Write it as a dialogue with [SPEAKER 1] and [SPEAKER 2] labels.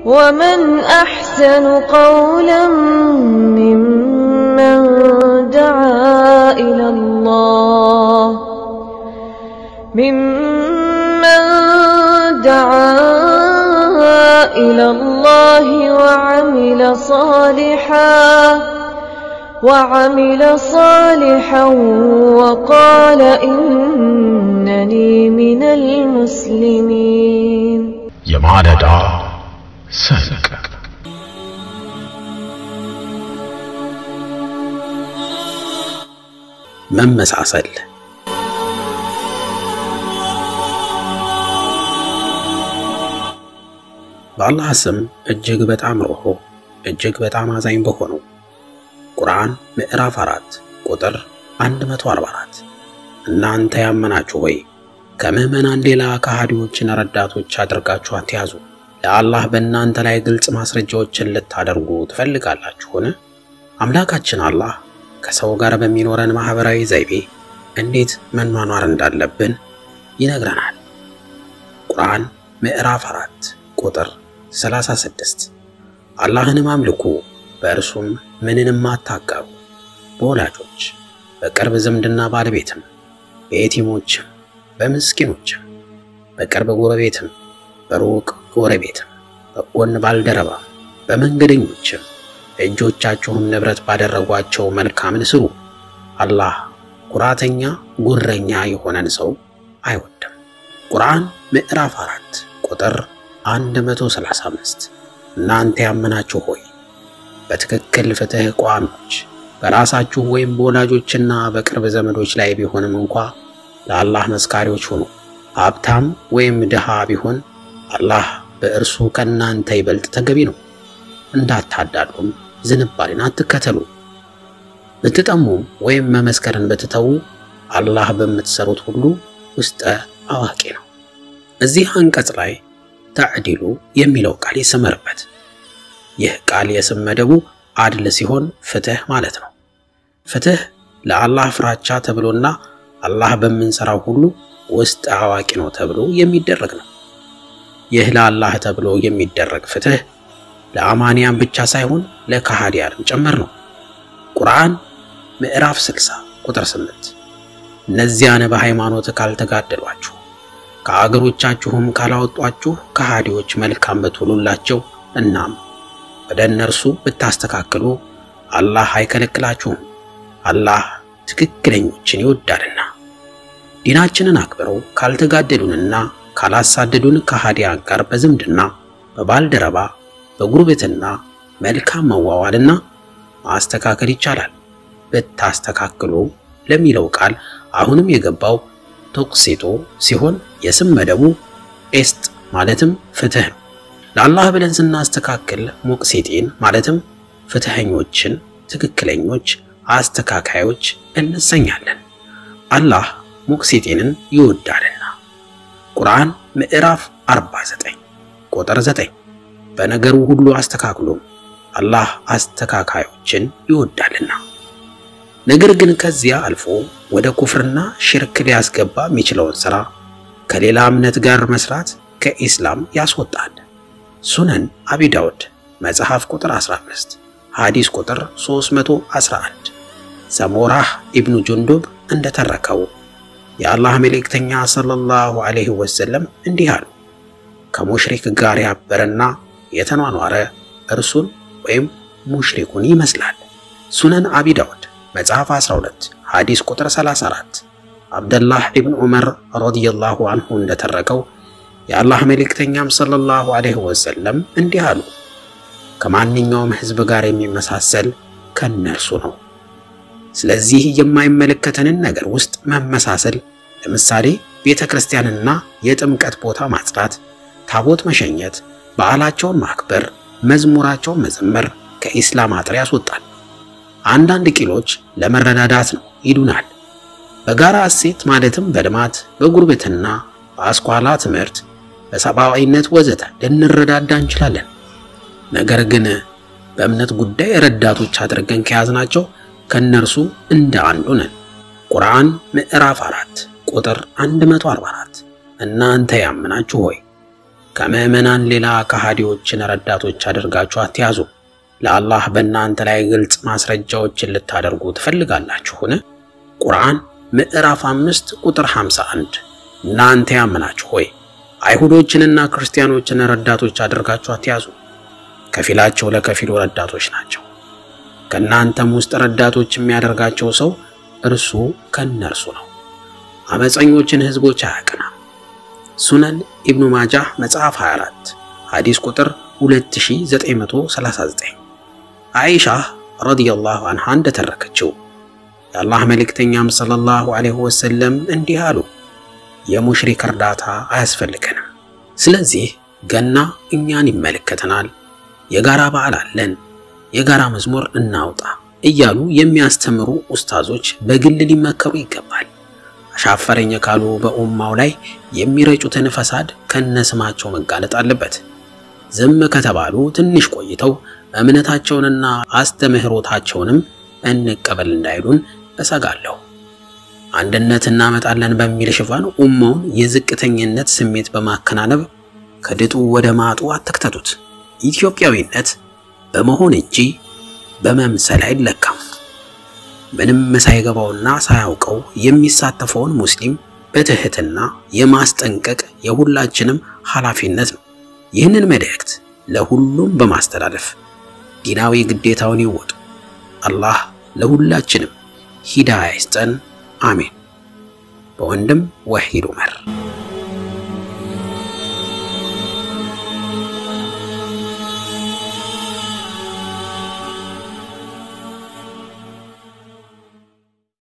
[SPEAKER 1] ومن أحسن قولا ممن دعا إلى الله وعمل صالحا وقال إنني من المسلمين
[SPEAKER 2] የማለዳ ሰንቅ መመሳሰል በአላህ ስም እጅግ በጣም ሩህሩህ እጅግ በጣም አዛኝ በሆነው ቁርአን ምዕራፍ 4 ቁጥር 144 እናንተ ያመናችሁ ሆይ ከመመናን ሌላ ከሃዲዎችን ረዳቶች አድርጋችሁ አትያዙ ለአላህ በእናንተ ላይ ግልጽ ማስረጃዎችን ልታደርጉ ትፈልጋላችሁን አምላካችን አላህ ከሰው ጋር በሚኖረን ማህበራዊ ዘይቤ እንዴት መኗኗር እንዳለብን ይነግረናል ቁርአን ምዕራፍ 4 ቁጥር 36 አላህን ማምልኩ በእርሱም ምንንም አታጋሩ በወላጆች በቅርብ ዝምድና ባለቤትም በየቲሞችም በምስኪኖችም በቅርብ ጎረቤትም በሩቅ ጎረቤትም በጎን ባልደረባ በመንገደኞችም እጆቻችሁም ንብረት ባደረጓቸው መልካምን ስሩ አላህ ኩራተኛ ጉረኛ የሆነን ሰው አይወድም ቁርአን ምዕራፍ 4 ቁጥር 135 እናንተ ያመናችሁ ሆይ በትክክል ፍትህ ቋሞች በራሳችሁ ወይም በወላጆችና በቅርብ ዘመዶች ላይ ቢሆንም እንኳን ለአላህ መስካሪዎች ሁኑ ሀብታም ወይም ድሃ ቢሆን አላህ በእርሱ ከናንተ ይበልጥ ተገቢ ነው እንዳታዳሉም ዝንባሌን አትከተሉ ብትጠሙ ወይም መመስከርን በትተው አላህ በመትሰሩት ሁሉ ውስጥ አዋቂ ነው እዚህ አንቀጽ ላይ ተዕዲሉ የሚለው ቃል ይሰመርበት ይህ ቃል የስም መደቡ አድል ሲሆን ፍትህ ማለት ነው ፍትህ ለአላህ ፍራቻ ተብሎና አላህ በመንሰራው ሁሉ ውስጥ አዋቂ ነው ተብሎ የሚደረግ ነው ይህ ለአላህ ተብሎ የሚደረግ ፍትህ ለአማንያን ብቻ ሳይሆን ለካሃዲያንም ጭምር ነው ቁርአን ምዕራፍ 60 ቁጥር 8 እነዚያን በሃይማኖት ካልተጋደሏችሁ ከአገሮቻችሁም ካላወጧችሁ ከሃዲዎች መልካም በትሉላቸው እናም ወደ እነርሱ ብታስተካክሉ አላህ አይከለክላችሁም አላህ ትክክለኞችን ይወዳልና ዲናችንን አክብረው ካልተጋደሉንና ካላሳደዱን ከሃዲያን ጋር በዝምድና በባልደረባ በጉርብትና መልካም መዋዋልና ማስተካከል ይቻላል ብታስተካክሉ ለሚለው ቃል አሁንም የገባው ተቅሲጡ ሲሆን የስም መደቡ እስት ማለትም ፍትህ ነው ለአላህ ብለን ስናስተካክል ሙቅሲቲን ማለትም ፍትህኞችን ትክክለኞች አስተካካዮች እንሰኛለን አላህ ሙቅሲቲንን ይወዳልና ቁርአን ምዕራፍ 49 ቁጥር 9 በነገሩ ሁሉ አስተካክሉ አላህ አስተካካዮችን ይወዳልና ነገር ግን ከዚያ አልፎ ወደ ኩፍርና ሽርክ ሊያስገባ የሚችለውን ሥራ ከሌላ እምነት ጋር መስራት ከኢስላም ያስወጣል ሱነን አቢ ዳውድ መጽሐፍ ቁጥር 15 ሐዲስ ቁጥር 311 ሰሞራህ ኢብኑ ጁንዱብ እንደተረከው የአላህ መልእክተኛ ሰለላሁ ዐለይሂ ወሰለም እንዲህ አሉ ከሙሽሪክ ጋር ያበረና የተኗኗረ እርሱን ወይም ሙሽሪኩን ይመስላል ሱነን አቢ ዳውድ መጽሐፍ 12 ሐዲስ ቁጥር 34 አብደላህ ኢብኑ ዑመር ረዲየላሁ ዐንሁ እንደተረከው የአላህ መልእክተኛም ሰለላሁ ዐለይሂ ወሰለም እንዲህ አሉ ከማንኛውም ህዝብ ጋር የሚመሳሰል ከነርሱ ነው ስለዚህ የማይመለከተንን ነገር ውስጥ መመሳሰል ለምሳሌ ቤተክርስቲያንና የጥምቀት ቦታ ማጽዳት ታቦት መሸኘት በዓላቸውን ማክበር መዝሙራቸውን መዘመር ከኢስላም አጥር ያስወጣል አንዳንድ ቂሎች ለመረዳዳት ነው ይሉናል በጋራ እሴት ማለትም በልማት በጉርብትና በአስኳላ ትምህርት በሰብአዊነት ወዘተ ልንረዳዳ እንችላለን ነገር ግን በእምነት ጉዳይ ረዳቶች አድርገን ከያዝናቸው ከነርሱ እንደ አንዱ ነን ቁርአን ምዕራፍ 4 ቁጥር 144 እናንተ ያመናችሁ ሆይ ከመመናን ሌላ ከሃዲዎችን ረዳቶች አድርጋችሁ አትያዙ። ለአላህ በእናንተ ላይ ግልጽ ማስረጃዎችን ልታደርጉ ትፈልጋላችሁን? ቁርአን ምዕራፍ 5 ቁጥር 51። እናንተ ያመናችሁ ሆይ አይሁዶችንና ክርስቲያኖችን ረዳቶች አድርጋችሁ አትያዙ። ከፊላቸው ለከፊሉ ረዳቶች ናቸው። ከናንተም ውስጥ ረዳቶች የሚያደርጋቸው ሰው እርሱ ከነርሱ ነው። አመፀኞችን ህዝቦች አያቀናም። ሱነን ኢብኑ ማጃህ መጽሐፍ 24 ሐዲስ ቁጥር 2939። አይሻ ረዲየላሁ ዐንሃ እንደተረከችው የአላህ መልእክተኛም ሰለላሁ ዐለይሂ ወሰለም እንዲህ አሉ፣ የሙሽሪክ እርዳታ አያስፈልገንም። ስለዚህ ገና እኛን ይመለከተናል፣ የጋራ በዓል አለን፣ የጋራ መዝሙር እናውጣ እያሉ የሚያስተምሩ ኡስታዞች በግል ሊመከሩ ይገባል። አሻፈረኝ ካሉ በኡማው ላይ የሚረጩትን ፈሳድ ከነስማቸው መጋለጥ አለበት። ዝም ከተባሉ ትንሽ ቆይተው እምነታቸውንና አስተምህሮታቸውንም እንቀበል እንዳይሉን እሰጋለሁ። አንድነት እናመጣለን በሚል ሽፋን ኡማውን የዝቅተኝነት ስሜት በማከናነብ ከድጡ ወደ ማጡ አትክተቱት። ኢትዮጵያዊነት በመሆን እንጂ በመምሰል አይለካም። ምንም ሳይገባውና ሳያውቀው የሚሳተፈውን ሙስሊም በትህትና የማስጠንቀቅ የሁላችንም ኃላፊነት ነው። ይህንን መልእክት ለሁሉም በማስተላለፍ ዲናዊ ግዴታውን ይወጡ። አላህ ለሁላችንም ሂዳያ ይስጠን። አሜን። በወንድም ወሂድ ዑመር